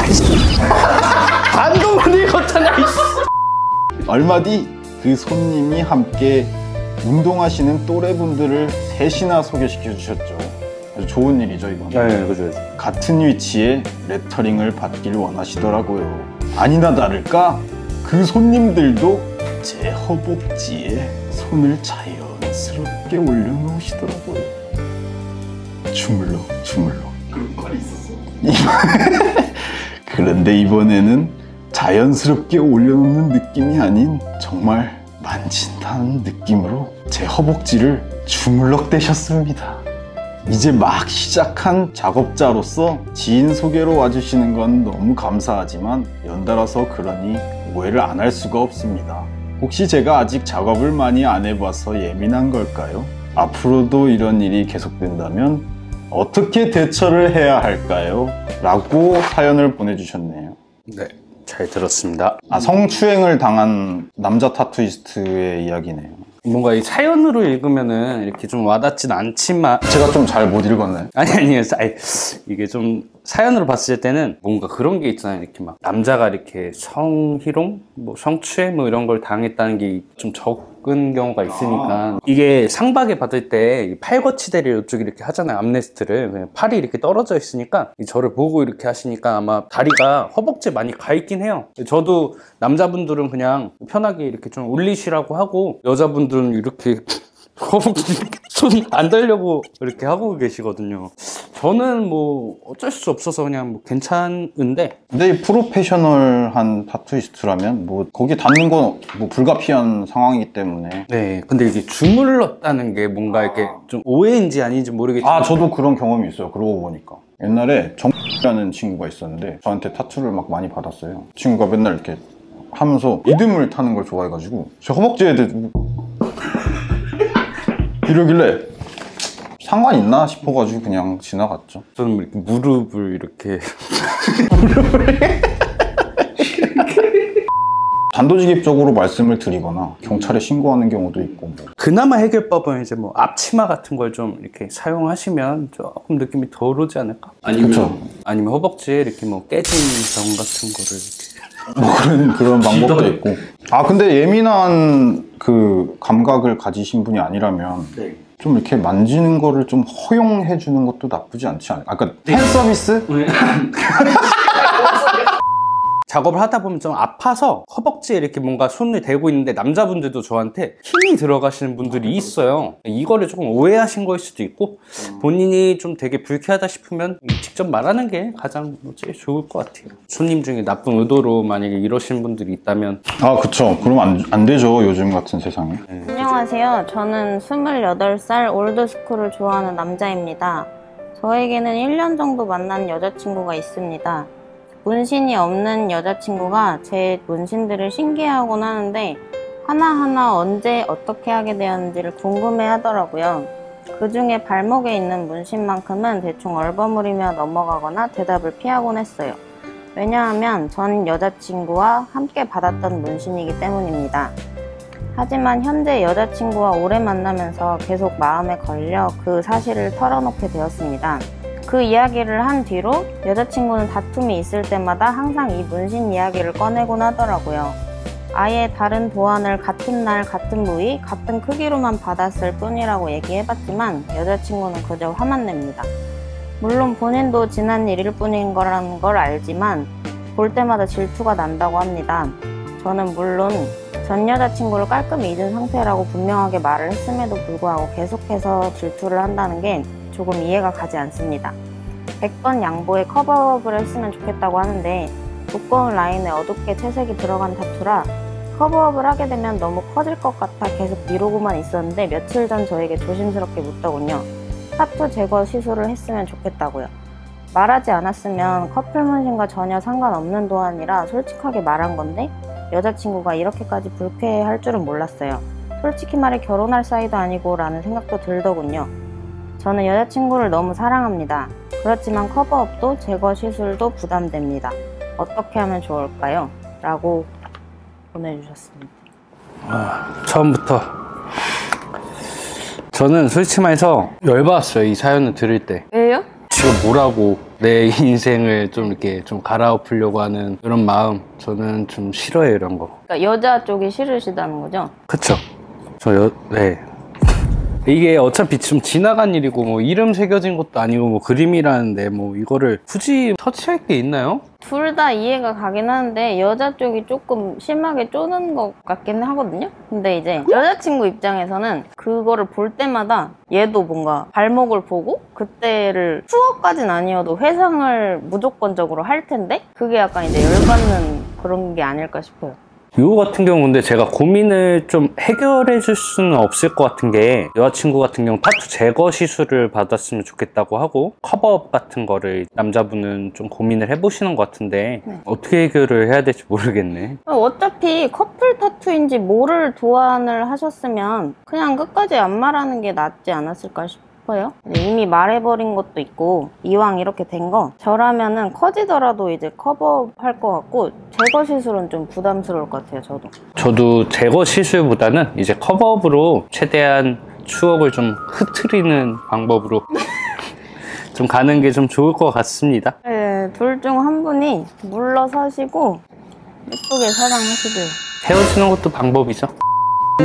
반도만 읽었잖아. 얼마 뒤 그 손님이 함께 운동하시는 또래분들을 셋이나 소개시켜 주셨죠. 아주 좋은 일이죠, 이건. 네, 그죠. 같은 위치에 레터링을 받길 원하시더라고요. 아니나 다를까 그 손님들도 제 허벅지에 손을 자연스럽게 올려놓으시더라고요. 주물러 주물러. 그런 말이 있었어. 그런데 이번에는 자연스럽게 올려놓는 느낌이 아닌 정말 만진다는 느낌으로 제 허벅지를 주물럭대셨습니다. 이제 막 시작한 작업자로서 지인 소개로 와주시는 건 너무 감사하지만 연달아서 그러니 오해를 안 할 수가 없습니다. 혹시 제가 아직 작업을 많이 안 해봐서 예민한 걸까요? 앞으로도 이런 일이 계속된다면 어떻게 대처를 해야 할까요? 라고 사연을 보내주셨네요. 네, 잘 들었습니다. 아, 성추행을 당한 남자 타투이스트의 이야기네요. 뭔가 이 사연으로 읽으면은 이렇게 좀 와닿진 않지만 제가 좀 잘 못 읽었나요? 아니 아니요 아니, 이게 좀 사연으로 봤을 때는 뭔가 그런 게 있잖아요. 이렇게 막 남자가 이렇게 성희롱, 뭐 성추행 뭐 이런 걸 당했다는 게 좀 적 묶은 경우가 있으니까 이게 상박에 받을 때 팔거치대를 이쪽에 이렇게 하잖아요. 암레스트를. 그냥 팔이 이렇게 떨어져 있으니까 저를 보고 이렇게 하시니까 아마 다리가 허벅지에 많이 가 있긴 해요. 저도 남자분들은 그냥 편하게 이렇게 좀 올리시라고 하고 여자분들은 이렇게 허벅지 손 안 달려고 이렇게 하고 계시거든요. 저는 뭐 어쩔 수 없어서 그냥 뭐 괜찮은데, 근데 이 프로페셔널한 타투이스트라면 뭐 거기 닿는 건 뭐 불가피한 상황이기 때문에. 네, 근데 이게 주물렀다는 게 뭔가 이렇게 좀 오해인지 아닌지 모르겠지만 아, 저도 그런 경험이 있어요. 그러고 보니까 옛날에 정라는 친구가 있었는데 저한테 타투를 막 많이 받았어요. 친구가 맨날 이렇게 하면서 리듬을 타는 걸 좋아해가지고 제 허벅지에 대고 이러길래 상관 있나 싶어가지고 그냥 지나갔죠. 저는 이렇게 무릎을 이렇게 단도직입적으로 말씀을 드리거나 경찰에 신고하는 경우도 있고 뭐. 그나마 해결법은 이제 뭐 앞치마 같은 걸 좀 이렇게 사용하시면 조금 느낌이 덜 오지 않을까? 아니면 그쵸. 아니면 허벅지에 이렇게 뭐 깨진 점 같은 거를 이렇게 뭐 그런 그런 방법도 있고. 아 근데 예민한 그 감각을 가지신 분이 아니라면 네. 좀 이렇게 만지는 거를 좀 허용해 주는 것도 나쁘지 않지 않을까? 아까 팬 서비스? 작업을 하다 보면 좀 아파서 허벅지에 이렇게 뭔가 손을 대고 있는데 남자분들도 저한테 힘이 들어가시는 분들이 있어요. 이거를 조금 오해하신 거일 수도 있고 본인이 좀 되게 불쾌하다 싶으면 직접 말하는 게 가장 제일 좋을 것 같아요. 손님 중에 나쁜 의도로 만약에 이러신 분들이 있다면. 아 그쵸. 그럼 안, 안 되죠. 요즘 같은 세상에. 네. 안녕하세요. 저는 스물여덟 살 올드스쿨을 좋아하는 남자입니다. 저에게는 일 년 정도 만난 여자친구가 있습니다. 문신이 없는 여자친구가 제 문신들을 신기해하곤 하는데 하나하나 언제 어떻게 하게 되었는지를 궁금해 하더라고요. 그 중에 발목에 있는 문신만큼은 대충 얼버무리며 넘어가거나 대답을 피하곤 했어요. 왜냐하면 전 여자친구와 함께 받았던 문신이기 때문입니다. 하지만 현재 여자친구와 오래 만나면서 계속 마음에 걸려 그 사실을 털어놓게 되었습니다. 그 이야기를 한 뒤로 여자친구는 다툼이 있을 때마다 항상 이 문신 이야기를 꺼내곤 하더라고요. 아예 다른 도안을 같은 날 같은 부위 같은 크기로만 받았을 뿐이라고 얘기해봤지만 여자친구는 그저 화만 냅니다. 물론 본인도 지난 일일 뿐인 거라는 걸 알지만 볼 때마다 질투가 난다고 합니다. 저는 물론 전 여자친구를 깔끔히 잊은 상태라고 분명하게 말을 했음에도 불구하고 계속해서 질투를 한다는 게 조금 이해가 가지 않습니다. 백 번 양보에 커버업을 했으면 좋겠다고 하는데 두꺼운 라인에 어둡게 채색이 들어간 타투라 커버업을 하게 되면 너무 커질 것 같아 계속 미루고만 있었는데 며칠 전 저에게 조심스럽게 묻더군요. 타투 제거 시술을 했으면 좋겠다고요. 말하지 않았으면 커플 문신과 전혀 상관없는 도안이라 솔직하게 말한 건데 여자친구가 이렇게까지 불쾌해할 줄은 몰랐어요. 솔직히 말해 결혼할 사이도 아니고 라는 생각도 들더군요. 저는 여자친구를 너무 사랑합니다. 그렇지만 커버업도 제거 시술도 부담됩니다. 어떻게 하면 좋을까요? 라고 보내주셨습니다. 아, 처음부터 저는 솔직히 말해서 열받았어요. 이 사연을 들을 때. 왜요? 지금 뭐라고 내 인생을 좀 이렇게 좀 갈아엎으려고 하는 이런 마음, 저는 좀 싫어해요, 이런 거. 그러니까 여자 쪽이 싫으시다는 거죠? 그쵸? 저 여, 네. 이게 어차피 좀 지나간 일이고 뭐 이름 새겨진 것도 아니고 뭐 그림이라는데 뭐 이거를 굳이 터치할 게 있나요? 둘 다 이해가 가긴 하는데 여자 쪽이 조금 심하게 쪼는 것 같긴 하거든요? 근데 이제 여자친구 입장에서는 그거를 볼 때마다 얘도 뭔가 발목을 보고 그때를 추억까진 아니어도 회상을 무조건적으로 할 텐데 그게 약간 이제 열받는 그런 게 아닐까 싶어요. 이거 같은 경우 근데 제가 고민을 좀 해결해 줄 수는 없을 것 같은 게 여자친구 같은 경우 타투 제거 시술을 받았으면 좋겠다고 하고 커버업 같은 거를 남자분은 좀 고민을 해보시는 것 같은데 네. 어떻게 해결을 해야 될지 모르겠네. 어차피 커플 타투인지 뭐를 도안을 하셨으면 그냥 끝까지 안 말하는 게 낫지 않았을까 싶어요. 이미 말해버린 것도 있고 이왕 이렇게 된 거 저라면은 커지더라도 이제 커버업 할 것 같고 제거 시술은 좀 부담스러울 것 같아요. 저도 저도 제거 시술보다는 이제 커버업으로 최대한 추억을 좀 흐트리는 방법으로 좀 가는 게 좀 좋을 것 같습니다. 네, 둘 중 한 분이 물러서시고 예쁘게 사랑하시길. 헤어지는 것도 방법이죠.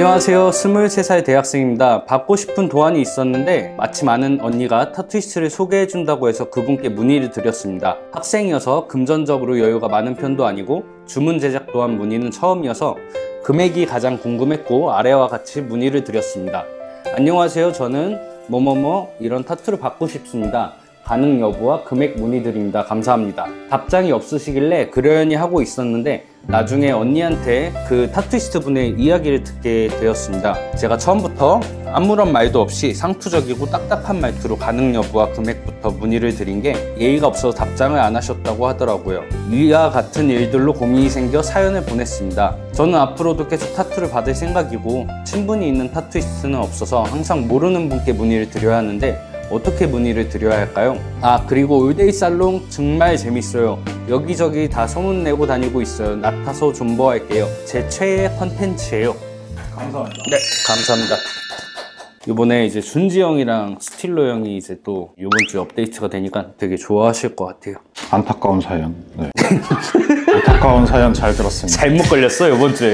안녕하세요. 스물세 살 대학생입니다. 받고 싶은 도안이 있었는데 마침 아는 언니가 타투이스트를 소개해준다고 해서 그분께 문의를 드렸습니다. 학생이어서 금전적으로 여유가 많은 편도 아니고 주문 제작 또한 문의는 처음이어서 금액이 가장 궁금했고 아래와 같이 문의를 드렸습니다. 안녕하세요. 저는 뭐뭐뭐 이런 타투를 받고 싶습니다. 가능 여부와 금액 문의드립니다. 감사합니다. 답장이 없으시길래 그러려니 하고 있었는데 나중에 언니한테 그 타투이스트 분의 이야기를 듣게 되었습니다. 제가 처음부터 아무런 말도 없이 상투적이고 딱딱한 말투로 가능 여부와 금액부터 문의를 드린 게 예의가 없어서 답장을 안 하셨다고 하더라고요. 이와 같은 일들로 고민이 생겨 사연을 보냈습니다. 저는 앞으로도 계속 타투를 받을 생각이고 친분이 있는 타투이스트는 없어서 항상 모르는 분께 문의를 드려야 하는데 어떻게 문의를 드려야 할까요? 아, 그리고 올데이 살롱 정말 재밌어요. 여기저기 다 소문내고 다니고 있어요. 나타서 존버할게요. 제 최애 컨텐츠예요. 감사합니다. 네, 감사합니다. 이번에 이제 준지 형이랑 스틸로 형이 이제 또 이번 주에 업데이트가 되니까 되게 좋아하실 것 같아요. 안타까운 사연. 네. 안타까운 사연 잘 들었습니다. 잘못 걸렸어, 이번 주에.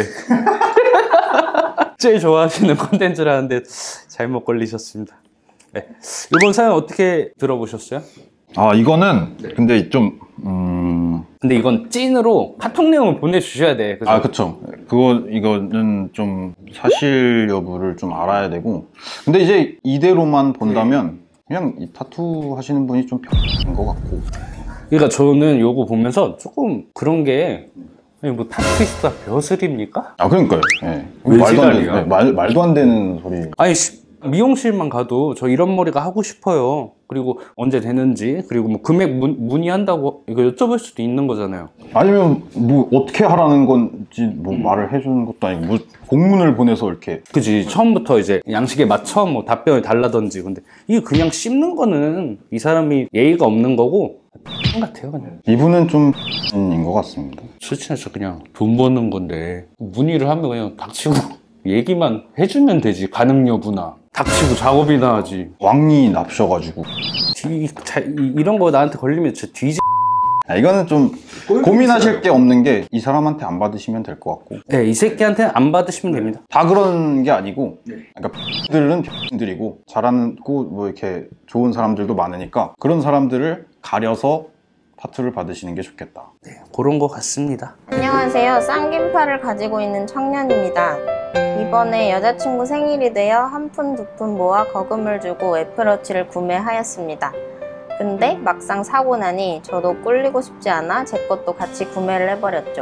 제일 좋아하시는 컨텐츠라는데 잘못 걸리셨습니다. 네. 이번 사연 어떻게 들어보셨어요? 아, 이거는 근데 좀 음... 근데 이건 찐으로 카톡 내용을 보내주셔야 돼. 그죠? 아, 그쵸. 그거 이거는 좀 사실 여부를 좀 알아야 되고, 근데 이제 이대로만 본다면 그냥 이 타투 하시는 분이 좀 별인 것 같고. 그러니까 저는 요거 보면서 조금 그런 게 아니 뭐 타투이스트가 벼슬입니까? 아, 그러니까요. 네. 왜 말도 안 지랄이야? 되는, 네, 말, 말도 안 되는 소리. 아니 시, 미용실만 가도 저 이런 머리가 하고 싶어요. 그리고 언제 되는지, 그리고 뭐 금액 문, 문의한다고 이거 여쭤볼 수도 있는 거잖아요. 아니면 뭐 어떻게 하라는 건지 뭐 음. 말을 해주는 것도 아니고 뭐 공문을 보내서 이렇게. 그지. 처음부터 이제 양식에 맞춰 뭐 답변을 달라든지. 근데 이게 그냥 씹는 거는 이 사람이 예의가 없는 거고 X 같아요 그냥. 이분은 좀 X인 것 같습니다. 실천해서 그냥 돈 버는 건데 문의를 하면 그냥 닥치고 얘기만 해주면 되지. 가능 여부나 닥치고 작업이나 하지. 왕이 납셔가지고. 이, 자, 이, 이런 거 나한테 걸리면 진짜 뒤지. 아, 이거는 좀 고민하실 게 없는 게 이 사람한테 안 받으시면 될 것 같고. 네, 이 새끼한테 안 받으시면 됩니다. 다 그런 게 아니고, 그러니까 X들은 X들이고 잘하고 뭐 이렇게 좋은 사람들도 많으니까 그런 사람들을 가려서 타투를 받으시는 게 좋겠다. 네, 그런 거 같습니다. 안녕하세요. 쌍김팔을 가지고 있는 청년입니다. 이번에 여자친구 생일이 되어 한 푼, 두 푼 모아 거금을 주고 애플워치를 구매하였습니다. 근데 막상 사고 나니 저도 꿀리고 싶지 않아 제 것도 같이 구매를 해버렸죠.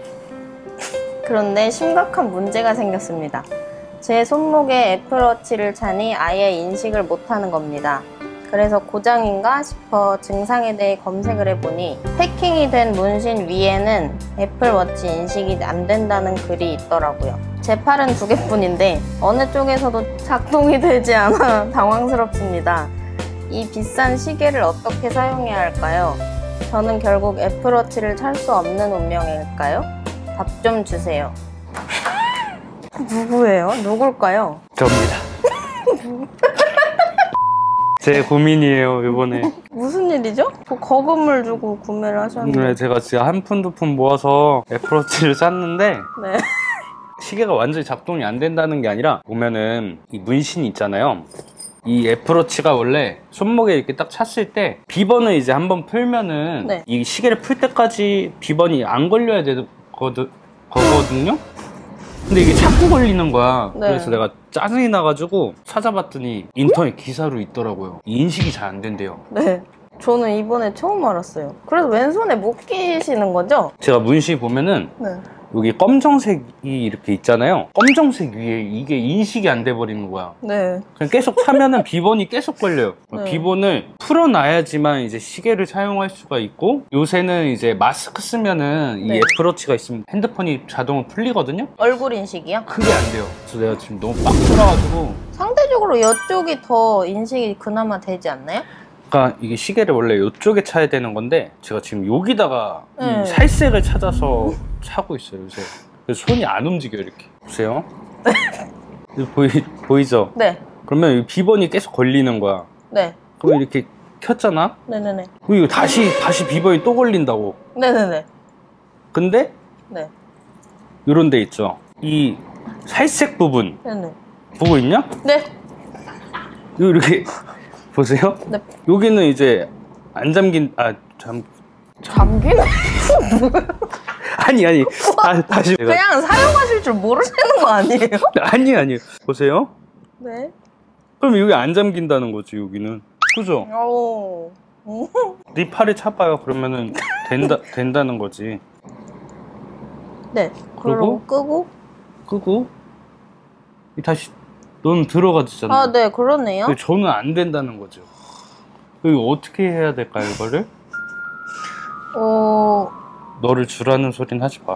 그런데 심각한 문제가 생겼습니다. 제 손목에 애플워치를 차니 아예 인식을 못하는 겁니다. 그래서 고장인가 싶어 증상에 대해 검색을 해보니 해킹이 된 문신 위에는 애플워치 인식이 안 된다는 글이 있더라고요. 제 팔은 두 개뿐인데 어느 쪽에서도 작동이 되지 않아 당황스럽습니다. 이 비싼 시계를 어떻게 사용해야 할까요? 저는 결국 애플워치를 찰 수 없는 운명일까요? 답 좀 주세요. 누구예요? 누굴까요? 접니다. 제 고민이에요 이번에. 무슨 일이죠? 그 거금을 주고 구매를 하셨는데. 네, 제가 진짜 한 푼 두 푼 모아서 애플워치를 샀는데 네. 시계가 완전히 작동이 안 된다는 게 아니라 보면은 이 문신이 있잖아요. 이 애플워치가 원래 손목에 이렇게 딱 찼을 때 비번을 이제 한번 풀면은 네. 이 시계를 풀 때까지 비번이 안 걸려야 되거든, 거거든요? 근데 이게 자꾸 걸리는 거야. 네. 그래서 내가 짜증이 나가지고 찾아봤더니 인터넷 기사로 있더라고요. 인식이 잘 안 된대요. 네. 저는 이번에 처음 알았어요. 그래서 왼손에 못 끼시는 거죠? 제가 문신 보면은 네. 여기 검정색이 이렇게 있잖아요. 검정색 위에 이게 인식이 안 돼 버리는 거야. 네. 그냥 계속 차면은 비번이 계속 걸려요. 네. 비번을 풀어놔야지만 이제 시계를 사용할 수가 있고, 요새는 이제 마스크 쓰면은 이 네. 애플워치가 있으면 핸드폰이 자동으로 풀리거든요. 얼굴 인식이요? 그게 안 돼요. 그래서 내가 지금 너무 빡 돌아가지고. 상대적으로 이쪽이 더 인식이 그나마 되지 않나요? 그러니까 이게 시계를 원래 이쪽에 차야 되는 건데 제가 지금 여기다가 네. 이 살색을 찾아서 차고 있어요 요새. 그래서 손이 안 움직여 이렇게. 보세요. 이거 보이, 보이죠? 네. 그러면 이 비번이 계속 걸리는 거야. 네. 그럼 이렇게 켰잖아? 네네네. 그럼 이거 다시 다시 비번이 또 걸린다고. 네네네. 근데 네. 요런 데 있죠. 이 살색 부분 네네. 보고 있냐? 네. 이렇게 보세요. 네. 여기는 이제 안 잠긴 아잠 잠긴? 아니 아니 다, 다시 내가- 그냥 사용하실 줄 모르시는 거 아니에요? 아니 아니 보세요. 네. 그럼 여기 안 잠긴다는 거지 여기는. 그죠? 오. 오. 네 팔에 차봐요. 그러면은 된다 된다는 거지. 네. 그리고 끄고. 끄고 다시 넌 들어가지잖아. 아, 네, 그러네요. 근데 저는 안 된다는 거죠. 이거 어떻게 해야 될까요, 이거를? 어. 너를 주라는 소린 하지 마.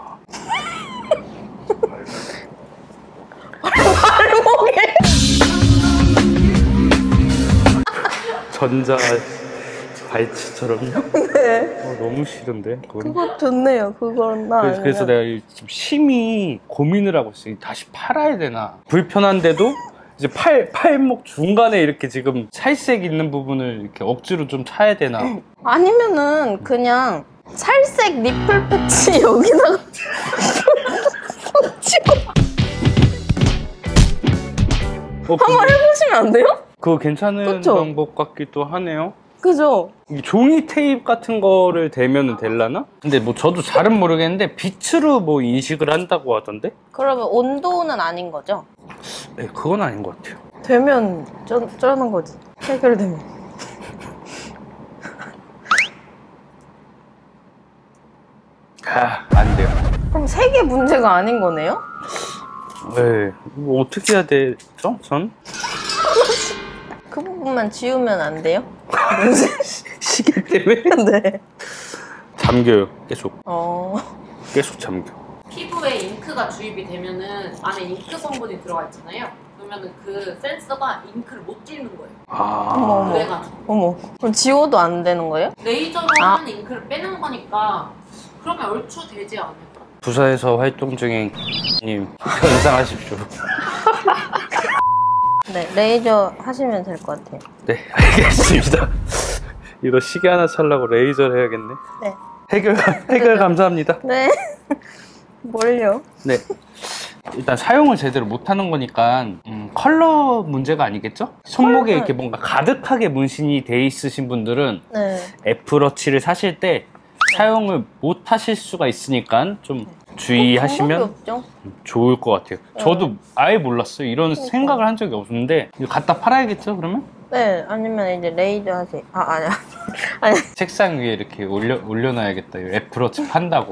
발목에. 전자 발치처럼요? 네. 어, 너무 싫은데. 그건. 그거 좋네요. 그건 나. 그래서, 그래서 내가 지금 심히 고민을 하고 있어요. 다시 팔아야 되나? 불편한데도 이제 팔 팔목 중간에 이렇게 지금 살색 있는 부분을 이렇게 억지로 좀 차야 되나? 아니면은 그냥 살색 니플 패치 여기다가 붙이고 어, 한번 해보시면 안 돼요? 그거 괜찮은 그쵸? 방법 같기도 하네요. 그죠? 이 종이 테이프 같은 거를 대면은 될라나? 근데 뭐 저도 잘은 모르겠는데 빛으로 뭐 인식을 한다고 하던데? 그러면 온도는 아닌 거죠? 네, 그건 아닌 것 같아요. 되면 쩌, 쩌는 거지. 해결되면. 아, 안 돼요. 그럼 색의 문제가 아닌 거네요? 네, 뭐 어떻게 해야 되죠? 전? 그 부분만 지우면 안 돼요? 시계 때문에? 네. 잠겨요, 계속. 어. 계속 잠겨. 피부에 잉크가 주입이 되면은 안에 잉크 성분이 들어가 있잖아요. 그러면은 그 센서가 잉크를 못 찌는 거예요. 아, 어머, 어머. 그래가지고 어머. 그럼 지워도 안 되는 거예요? 레이저로 아. 하는 잉크를 빼는 거니까 그러면 얼추 되지 않을까? 부사에서 활동 중인 님 변상하십시오. 네. 레이저 하시면 될 것 같아요. 네, 알겠습니다. 이거 시계 하나 살라고 레이저를 해야겠네. 네. 해결, 해결 감사합니다. 네. 뭘요? 네. 일단 사용을 제대로 못하는 거니까 음, 컬러 문제가 아니겠죠? 손목에 이렇게 뭔가 가득하게 문신이 돼 있으신 분들은 네. 애플워치를 사실 때 사용을 못 하실 수가 있으니까 좀 주의하시면 방법이 없죠? 좋을 것 같아요. 저도 아예 몰랐어요. 이런 생각을 한 적이 없는데 이거 갖다 팔아야겠죠, 그러면? 네. 아니면 이제 레이저 하세요. 아, 아니야. 아니. 책상 위에 이렇게 올려, 올려놔야겠다. 이 애플워치 판다고.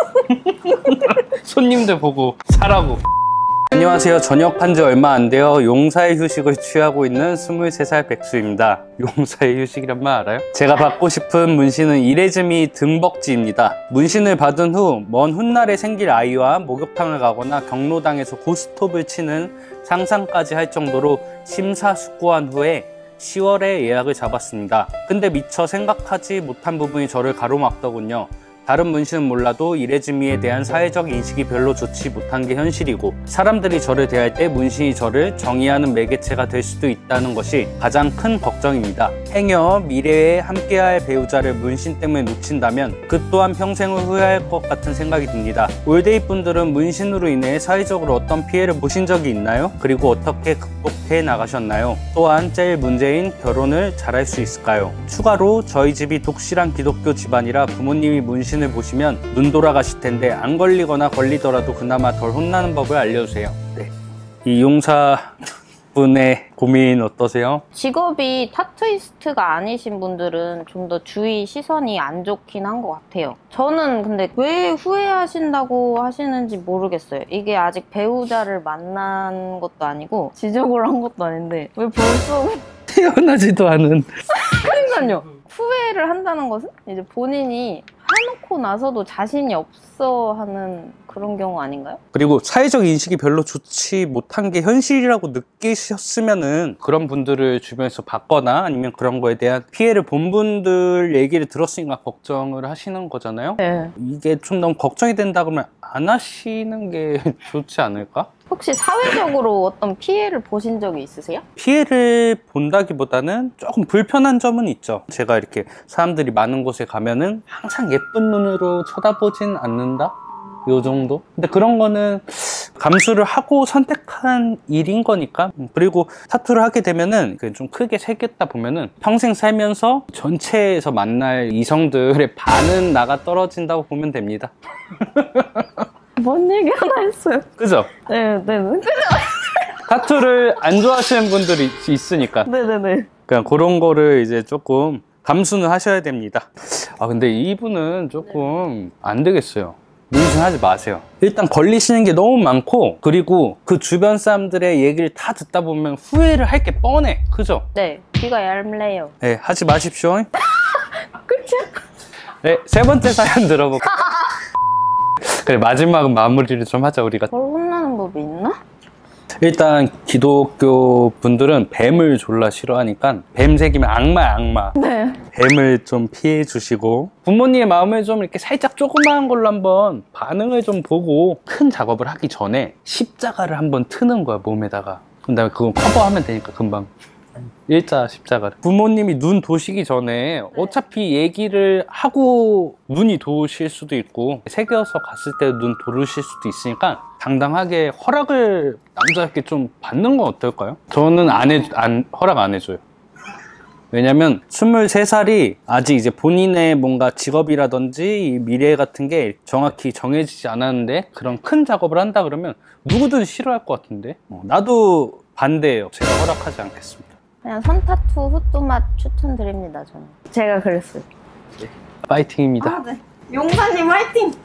손님들 보고 사라고. 안녕하세요. 전역한 지 얼마 안 되어 용사의 휴식을 취하고 있는 스물세 살 백수입니다. 용사의 휴식이란 말 알아요? 제가 받고 싶은 문신은 이레즈미 등벅지입니다. 문신을 받은 후 먼 훗날에 생길 아이와 목욕탕을 가거나 경로당에서 고스톱을 치는 상상까지 할 정도로 심사숙고한 후에 시월에 예약을 잡았습니다. 근데 미처 생각하지 못한 부분이 저를 가로막더군요. 다른 문신은 몰라도 이레즈미에 대한 사회적 인식이 별로 좋지 못한 게 현실이고, 사람들이 저를 대할 때 문신이 저를 정의하는 매개체가 될 수도 있다는 것이 가장 큰 걱정입니다. 행여 미래에 함께할 배우자를 문신 때문에 놓친다면 그 또한 평생을 후회할 것 같은 생각이 듭니다. 올데이 분들은 문신으로 인해 사회적으로 어떤 피해를 보신 적이 있나요? 그리고 어떻게 극복해 나가셨나요? 또한 제일 문제인 결혼을 잘할 수 있을까요? 추가로 저희 집이 독실한 기독교 집안이라 부모님이 문신 을 보시면 눈 돌아가실 텐데 안 걸리거나 걸리더라도 그나마 덜 혼나는 법을 알려주세요. 네. 이 용사분의 고민 어떠세요? 직업이 타투이스트가 아니신 분들은 좀 더 주위 시선이 안 좋긴 한 것 같아요. 저는 근데 왜 후회하신다고 하시는지 모르겠어요. 이게 아직 배우자를 만난 것도 아니고 지적을 한 것도 아닌데 왜 벌써 태어나지도 않은. 그러니까요. 후회를 한다는 것은 이제 본인이 해놓고 나서도 자신이 없어 하는 그런 경우 아닌가요? 그리고 사회적 인식이 별로 좋지 못한 게 현실이라고 느끼셨으면은 그런 분들을 주변에서 봤거나 아니면 그런 거에 대한 피해를 본 분들 얘기를 들었으니까 걱정을 하시는 거잖아요. 네. 이게 좀 너무 걱정이 된다 그러면 안 하시는 게 좋지 않을까? 혹시 사회적으로 어떤 피해를 보신 적이 있으세요? 피해를 본다기보다는 조금 불편한 점은 있죠. 제가 이렇게 사람들이 많은 곳에 가면은 항상 예쁜 눈으로 쳐다보진 않는다? 요 정도? 근데 그런 거는 감수를 하고 선택한 일인 거니까. 그리고 타투를 하게 되면은 좀 크게 새겼다 보면은 평생 살면서 전체에서 만날 이성들의 반은 나가 떨어진다고 보면 됩니다. 뭔 얘기 하나 했어요. 그죠? 네, 네, 네. 타투를 안 좋아하시는 분들이 있으니까. 네네네. 그냥 그런 거를 이제 조금 감수는 하셔야 됩니다. 아, 근데 이분은 조금 안 되겠어요. 문신하지 마세요. 일단 걸리시는 게 너무 많고, 그리고 그 주변 사람들의 얘기를 다 듣다 보면 후회를 할 게 뻔해. 그죠? 네, 귀가 얇네요. 네, 하지 마십시오. 그쵸? 네, 세 번째 사연 들어볼게요. 그래, 마지막은 마무리를 좀 하자, 우리가. 뭘 혼나는 법이 있나? 일단 기독교 분들은 뱀을 졸라 싫어하니까 뱀 새기면 악마야, 악마. 네. 뱀을 좀 피해 주시고, 부모님의 마음을 좀 이렇게 살짝 조그마한 걸로 한번 반응을 좀 보고, 큰 작업을 하기 전에 십자가를 한번 트는 거야, 몸에다가. 그다음에 그건 커버하면 되니까 금방. 일자 십자가를. 부모님이 눈 도시기 전에 어차피 얘기를 하고 눈이 도실 수도 있고, 새겨서 갔을 때 눈 도르실 수도 있으니까 당당하게 허락을 남자답게 좀 받는 건 어떨까요? 저는 안 해, 안, 허락 안 해줘요. 왜냐면 스물세 살이 아직 이제 본인의 뭔가 직업이라든지 미래 같은 게 정확히 정해지지 않았는데 그런 큰 작업을 한다 그러면 누구든 싫어할 것 같은데. 어, 나도 반대예요. 제가 허락하지 않겠습니다. 그냥 선타투 후뚜맛 추천드립니다, 저는. 제가 그랬어요. 파이팅입니다. 아, 네. 용사님 화이팅!